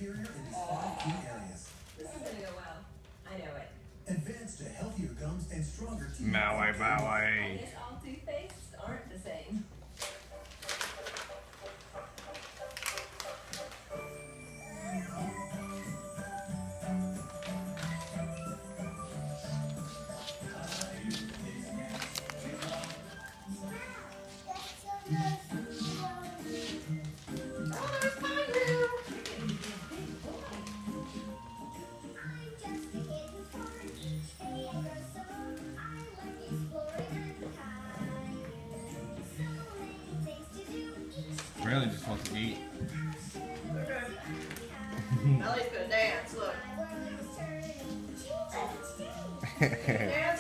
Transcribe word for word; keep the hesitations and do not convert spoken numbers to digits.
superior in these five key areas. This is gonna go well. I know it. Advance to healthier gums and stronger teeth. Maui, I Maui. guess all toothpastes aren't the same. Really just wants to eat. Ellie's gonna dance, look. Dance.